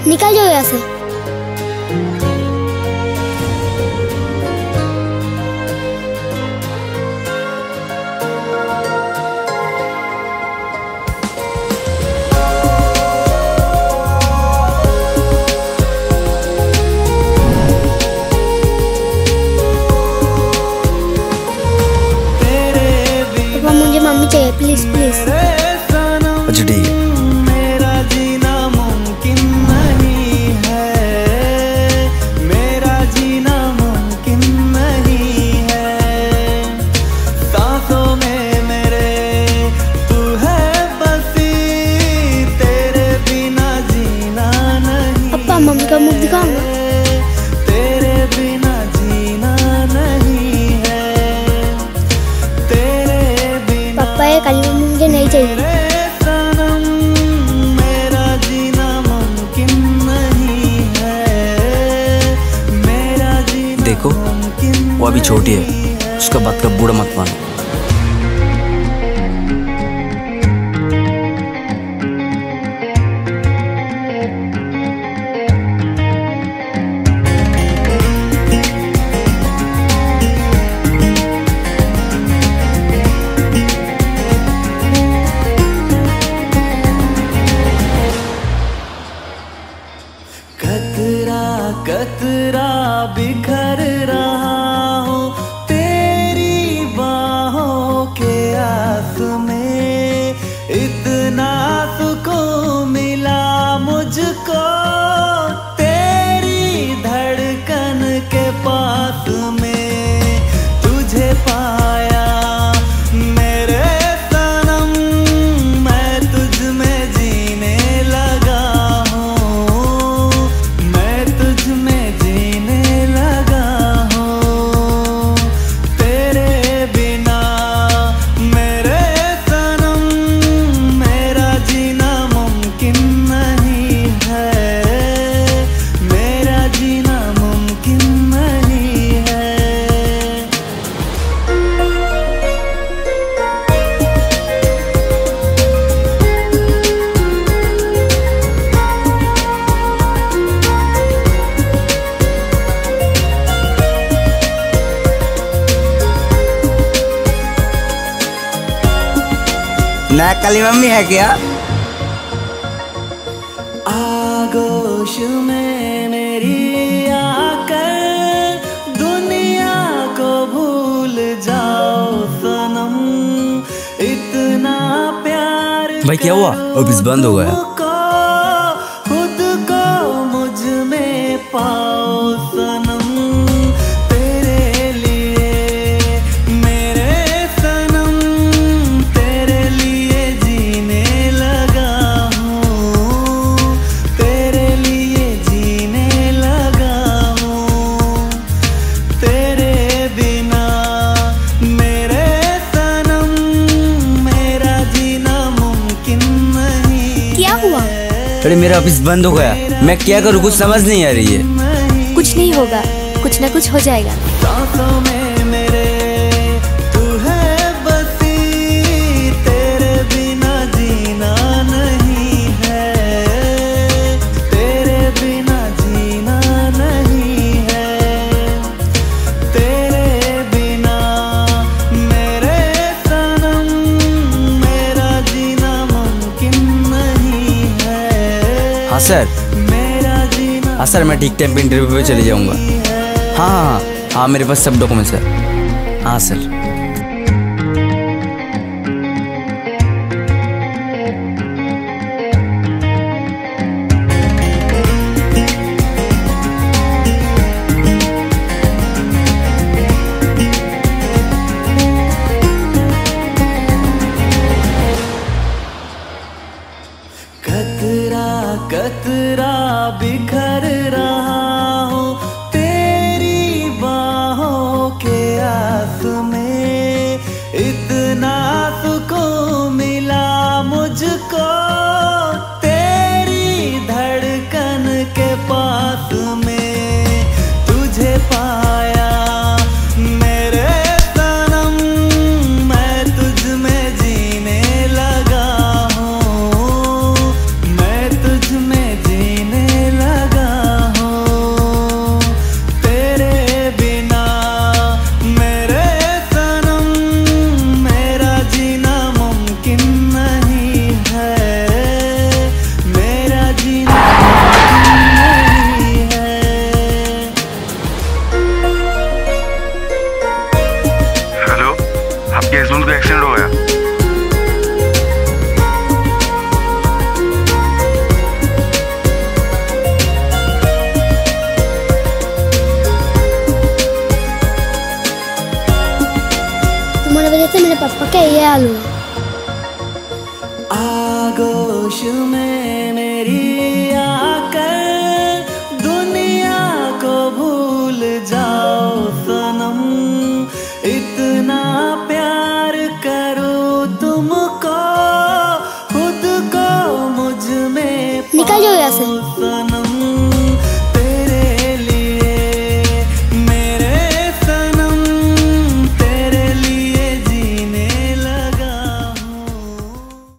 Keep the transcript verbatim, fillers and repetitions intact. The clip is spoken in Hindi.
निकल जाओ यहाँ से। पापा मुझे मम्मी चाहिए, प्लीज प्लीज। अच्छा ठीक है। मम्मी का मुंह दिखाऊंगा। तेरे बिना जीना नहीं है, तेरे बिना। पापा ये काली मम्मी मुझे नहीं चाहिए। सनम मेरा जीना मुमकिन नहीं है, मेरा जीना। देखो वो अभी छोटी है, उसका बात का बुरा मत मानो। कतरा कतरा बिखर रहा हूँ तेरी बाहों के आस में, इतना सुकून मिला मुझको तेरी धड़कन के पास में, तुझे पाया मेरे सनम, मैं तुझ में जीने लगा हूँ, मैं तुझ में जीने लगा हूँ, तेरे बिना मेरे सनम, मेरा जीना मुमकिन नहीं है, मेरा जीना मुमकिन नहीं है। नया काली मम्मी है क्या? आगोश में मेरी आकर दुनिया को भूल जाओ सनम, इतना प्यार भाई क्या हुआ? ऑफिस बंद हो गया। खुद को मुझ में पाओ सनम, तेरे लिए मेरे सनम, तेरे लिए जीने लगा हूँ, तेरे लिए जीने लगा हूँ, तेरे बिना मेरे सनम, मेरा जीना मुमकिन नहीं। क्या हुआ? अरे मेरा ऑफिस बंद हो गया, मैं क्या करूँ कुछ समझ नहीं आ रही है। कुछ नहीं होगा, कुछ ना कुछ हो जाएगा। सांसों में मेरे तू है बसी, तेरे बिना जीना नहीं है, तेरे बिना जीना नहीं है, तेरे बिना मेरे सनम, मेरा जीना मुमकिन नहीं है। हाँ सर। मेरा जीना हाँ सर, मैं ठीक टाइम पे इंटरव्यू पे चले जाऊंगा। हाँ हाँ हाँ मेरे पास सब डॉक्यूमेंट्स है। हाँ सर। कतरा कतरा बिखर रहा हूँ तेरी बाहों के आस में, इतना सुकून मिला मुझको तेरी धड़कन के पास में, तुझे पाया मेरे सनम, मैं तुझ में जीने लगा हूँ, मैं तुझ में जीने लगा मेरे पापा का ये हाल हुआ। आगोश में मेरी आकर दुनिया को भूल जाओ सनम, इतना प्यार करो तुमको, खुद को मुझ में निकल जाओ यहाँ से। सनम।